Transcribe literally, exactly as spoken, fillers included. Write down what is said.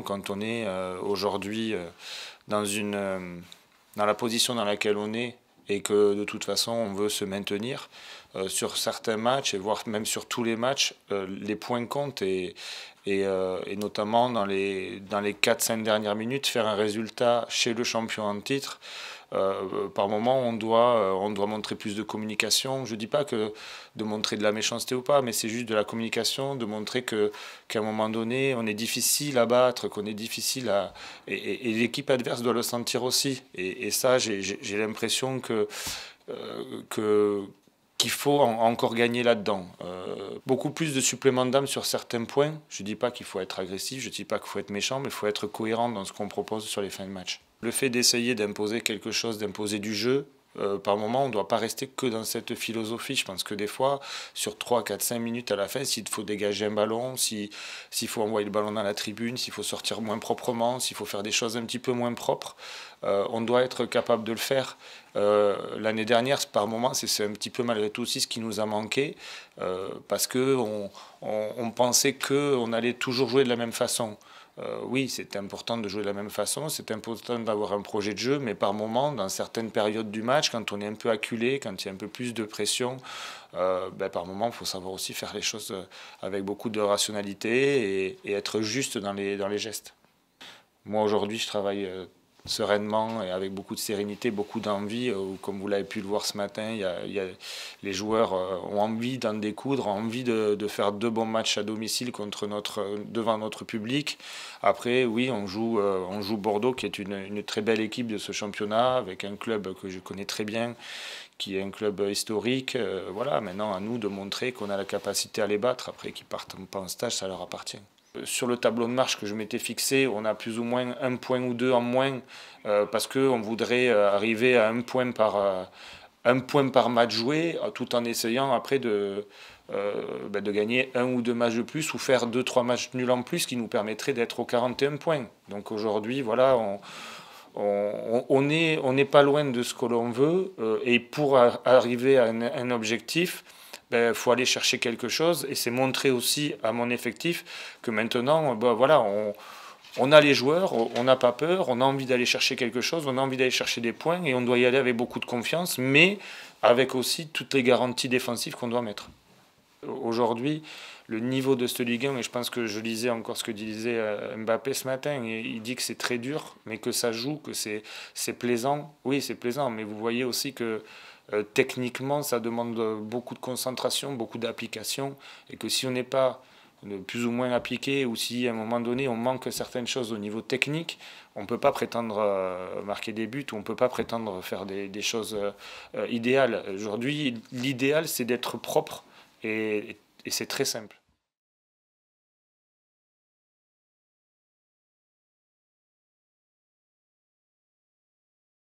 Quand on est euh, aujourd'hui euh, dans, une, euh, dans la position dans laquelle on est et que de toute façon on veut se maintenir, euh, sur certains matchs et voire même sur tous les matchs, euh, les points comptent et, et, euh, et notamment dans les, dans les quatre cinq dernières minutes, faire un résultat chez le champion en titre. Euh, par moment, on doit, euh, on doit montrer plus de communication. Je ne dis pas que de montrer de la méchanceté ou pas, mais c'est juste de la communication, de montrer que, qu'à un moment donné, on est difficile à battre, qu'on est difficile à... Et, et, et l'équipe adverse doit le sentir aussi. Et, et ça, j'ai, j'ai l'impression que... Euh, que qu'il faut en, encore gagner là-dedans. Euh, beaucoup plus de suppléments d'âme sur certains points. Je ne dis pas qu'il faut être agressif, je ne dis pas qu'il faut être méchant, mais il faut être cohérent dans ce qu'on propose sur les fins de match. Le fait d'essayer d'imposer quelque chose, d'imposer du jeu, euh, par moment, on ne doit pas rester que dans cette philosophie. Je pense que des fois, sur trois, quatre, cinq minutes à la fin, s'il faut dégager un ballon, si, s'il faut envoyer le ballon dans la tribune, s'il faut sortir moins proprement, s'il faut faire des choses un petit peu moins propres, euh, on doit être capable de le faire. Euh, l'année dernière, par moment, c'est, c'est un petit peu malgré tout aussi ce qui nous a manqué, euh, parce qu'on on, on pensait qu'on allait toujours jouer de la même façon. Euh, oui, c'est important de jouer de la même façon, c'est important d'avoir un projet de jeu, mais par moment, dans certaines périodes du match, quand on est un peu acculé, quand il y a un peu plus de pression, euh, ben, par moment, il faut savoir aussi faire les choses avec beaucoup de rationalité et, et être juste dans les, dans les gestes. Moi, aujourd'hui, je travaille euh, sereinement et avec beaucoup de sérénité, beaucoup d'envie. Euh, comme vous l'avez pu le voir ce matin, il y a, il y a, les joueurs euh, ont envie d'en découdre, ont envie de, de faire deux bons matchs à domicile contre notre, devant notre public. Après, oui, on joue, euh, on joue Bordeaux, qui est une, une très belle équipe de ce championnat, avec un club que je connais très bien, qui est un club historique. Euh, voilà, maintenant à nous de montrer qu'on a la capacité à les battre. Après qu'ils partent pas en stage, ça leur appartient. Sur le tableau de marche que je m'étais fixé, on a plus ou moins un point ou deux en moins euh, parce qu'on voudrait arriver à un point par, euh, un point par match joué, tout en essayant après de, euh, ben de gagner un ou deux matchs de plus ou faire deux trois matchs nuls en plus qui nous permettraient d'être aux quarante et un points. Donc aujourd'hui, voilà, on, on, on est, on n'est pas loin de ce que l'on veut euh, et pour arriver à un, un objectif, il ben, faut aller chercher quelque chose et c'est montrer aussi à mon effectif que maintenant, ben, voilà, on, on a les joueurs, on n'a pas peur, on a envie d'aller chercher quelque chose, on a envie d'aller chercher des points et on doit y aller avec beaucoup de confiance, mais avec aussi toutes les garanties défensives qu'on doit mettre. Aujourd'hui, le niveau de cette Ligue un, et je pense que je lisais encore ce que disait Mbappé ce matin, il dit que c'est très dur, mais que ça joue, que c'est, c'est plaisant. Oui, c'est plaisant, mais vous voyez aussi que euh, techniquement, ça demande beaucoup de concentration, beaucoup d'application, et que si on n'est pas plus ou moins appliqué, ou si à un moment donné on manque certaines choses au niveau technique, on ne peut pas prétendre euh, marquer des buts, ou on ne peut pas prétendre faire des, des choses euh, idéales. Aujourd'hui, l'idéal, c'est d'être propre, et, et c'est très simple.